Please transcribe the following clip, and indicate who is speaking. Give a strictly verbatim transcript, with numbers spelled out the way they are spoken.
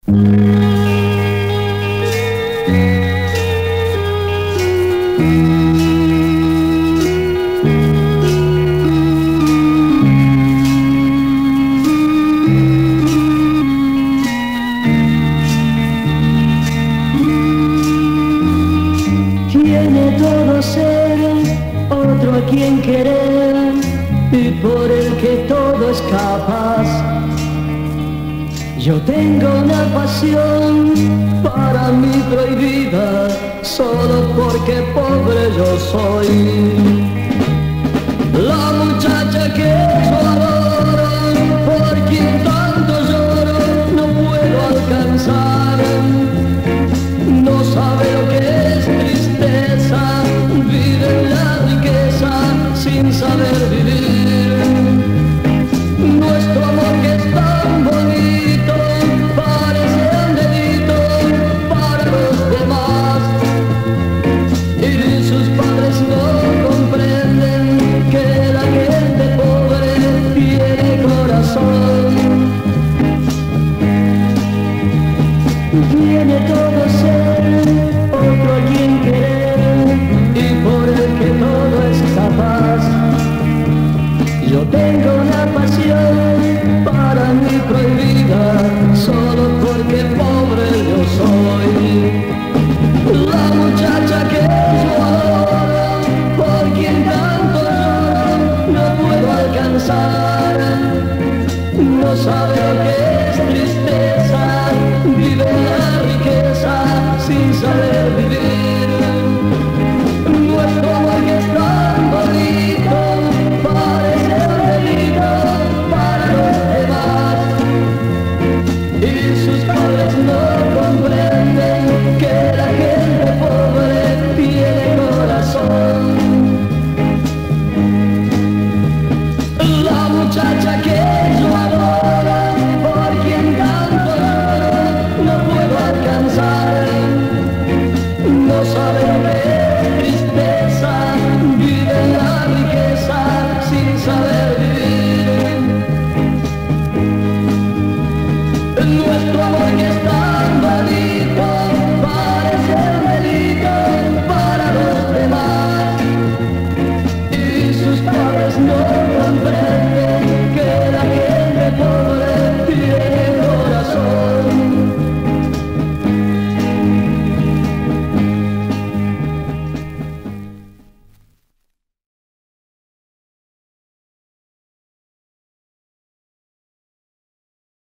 Speaker 1: Tiene todo ser, otro a quien querer y por el que todo es capaz. Yo tengo una pasión para mí prohibida, solo porque pobre yo soy. La muchacha que yo adoro, por quien tanto lloro, no puedo alcanzar. No sabe lo que es tristeza, vive en la riqueza sin saber vivir. Nuestro amor que es tan bonito parece un delito para los demás, y sus padres no comprenden que la gente pobre tiene corazón. Tiene todo ser, otro a quien querer y por el que todo es capaz. Yo tengo una pasión para mí prohibida, solo porque pobre yo soy. La muchacha que yo adoro, por quien tanto lloro, no puedo alcanzar. No sabe lo que es tristeza, vive la riqueza sin saber vivir. Nuestro amor que es tan bonito parece un delito para los demás, y sus padres no comprenden que la gente pobre tiene corazón. La muchacha que yo adoro, por quien tanto lloro, no puedo alcanzar. No sabe lo que es tristeza, vive en la riqueza sin saber vivir. Nuestro amor que está